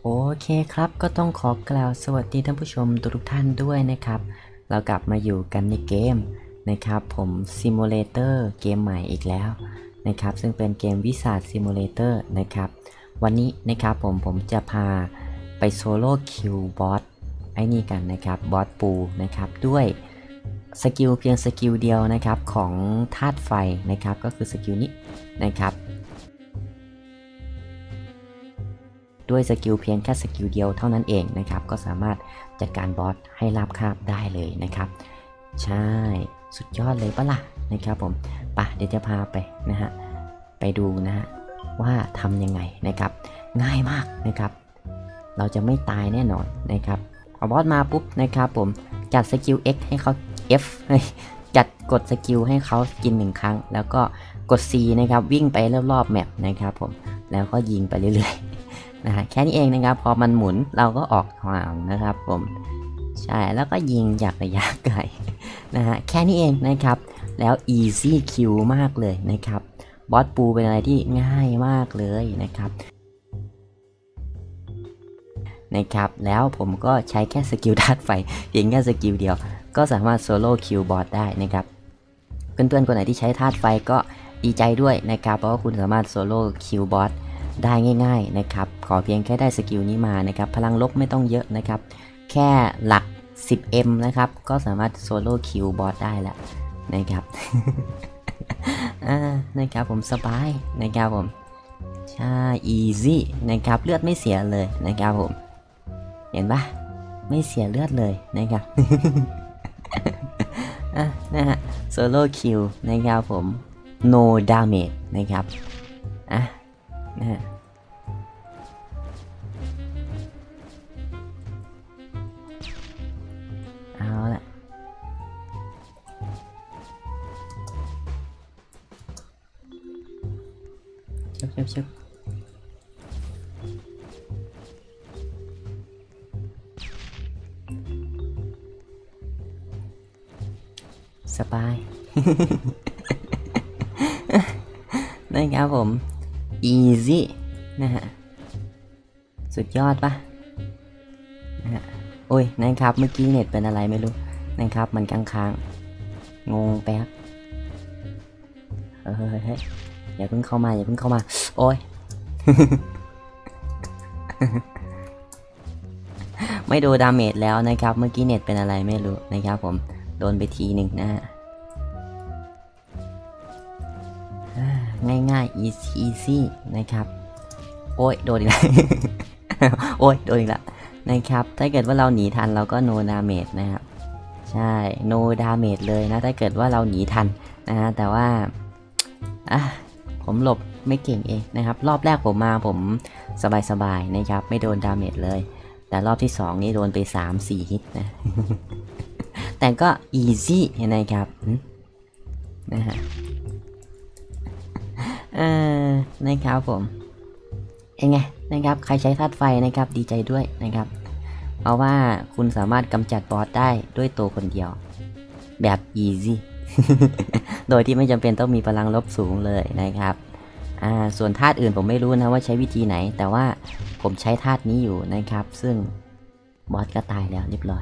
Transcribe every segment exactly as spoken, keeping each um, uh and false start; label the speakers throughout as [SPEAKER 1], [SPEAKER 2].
[SPEAKER 1] โอเคครับก็ต้องขอกล่าวสวัสดีท่านผู้ชมทุกท่านด้วยนะครับเรากลับมาอยู่กันในเกมนะครับผม Simulator เกมใหม่อีกแล้วนะครับซึ่งเป็นเกมวิสา Simulator นะครับวันนี้นะครับผมผมจะพาไปโซโล่คิวบอสไอ้นี่กันนะครับบอสปูนะครับด้วยสกิลเพียงสกิลเดียวนะครับของธาตุไฟนะครับก็คือสกิลนี้นะครับด้วยสกิลเพียงแค่สกิลเดียวเท่านั้นเองนะครับก็สามารถจัดการบอสให้ราบคาบได้เลยนะครับใช่สุดยอดเลยปะล่ะนะครับผมปะเดี๋ยวจะพาไปนะฮะไปดูนะฮะว่าทำยังไงนะครับง่ายมากนะครับเราจะไม่ตายแน่นอนนะครับเอาบอสมาปุ๊บนะครับผมจัดสกิล X ให้เขา F จัดกดสกิลให้เขากินหนึ่งครั้งแล้วก็กด C นะครับวิ่งไปรอบๆแมปนะครับผมแล้วก็ยิงไปเรื่อยๆนะฮะแค่นี้เองนะครับพอมันหมุนเราก็ออกห่างนะครับผมใช่แล้วก็ยิงจากระยะไกลนะฮะแค่นี้เองนะครับแล้ว easy kill มากเลยนะครับบอสปูเป็นอะไรที่ง่ายมากเลยนะครับนะครับแล้วผมก็ใช้แค่สกิลธาตุไฟเพียงแค่สกิลเดียวก็สามารถโซโล่คิวบอสได้นะครับเพื่อนๆคนไหนที่ใช้ธาตุไฟก็ดีใจด้วยนะครับเพราะว่าคุณสามารถโซโล่คิวบอสได้ง่ายๆนะครับขอเพียงแค่ได้สกิลนี้มานะครับพลังลบไม่ต้องเยอะนะครับแค่หลัก สิบเอ็ม นะครับก็สามารถโซโล่คิวบอสได้แล้วนะครับ อ่านะครับผมสบายนะครับผมใช่ easy นะครับเลือดไม่เสียเลยนะครับผมเห็นปะไม่เสียเลือดเลยนะครับ อ่ะนะฮะโซโล่คิวนะครับผม no damage นะครับอ่ะนะฮะเอาละชุบชุบชุบสบาย นะครับผม easy นะฮะสุดยอดปะนะฮะโอ้ยนะครับเมื่อกี้เน็ตเป็นอะไรไม่รู้นะครับมันค้างๆงงแป๊บเฮ้ยเฮ้ยอย่าเพิ่งเข้ามาอย่าเพิ่งเข้ามาโอ้ย ไม่โดนดาเมจแล้วนะครับเมื่อกี้เน็ตเป็นอะไรไม่รู้นะครับผมโดนไปทีหนึ่งนะฮะง่ายๆ easy easy นะครับโอ้ยโดนอีกแล้ว โอ้ยโดนอีกแล้วนะครับถ้าเกิดว่าเราหนีทันเราก็ no damage นะครับใช่ no damage เลยนะถ้าเกิดว่าเราหนีทันนะฮะแต่ว่าอ่ะผมหลบไม่เก่งเองนะครับรอบแรกผมมาผมสบายๆนะครับไม่โดนดาเมจเลยแต่รอบที่สองนี่โดนไป สามสี่ ฮิตนะ แต่ก็ easy นะครับนะฮะเออนะครับผมเองไงนะครับใครใช้ธาตุไฟนะครับดีใจด้วยนะครับเพราะว่าคุณสามารถกำจัดบอสได้ด้วยตัวคนเดียวแบบ easy โดยที่ไม่จำเป็นต้องมีพลังลบสูงเลยนะครับอ่าส่วนธาตุอื่นผมไม่รู้นะว่าใช้วิธีไหนแต่ว่าผมใช้ธาตุนี้อยู่นะครับซึ่งบอสก็ตายแล้วเรียบร้อย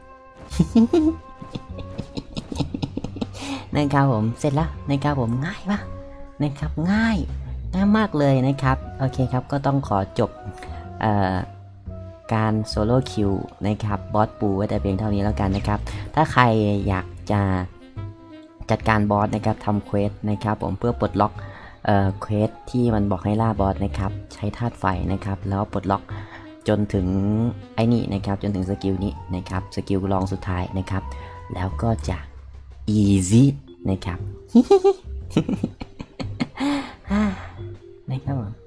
[SPEAKER 1] นะครับผมเสร็จแล้วนะครับผมง่ายปะนะครับง่ายง่ายมากเลยนะครับโอเคครับก็ต้องขอจบการโซโล่คิวนะครับบอสปูไว้แต่เพียงเท่านี้แล้วกันนะครับถ้าใครอยากจะจัดการบอสนะครับทำเควสนะครับผมเพื่อปลดล็อกเอ่อเควสที่มันบอกให้ล่าบอสนะครับใช้ธาตุไฟนะครับแล้วปลดล็อกจนถึงไอ้นี่นะครับจนถึงสกิลนี้นะครับสกิลรองสุดท้ายนะครับแล้วก็จะ easy นะครับ นะครับผม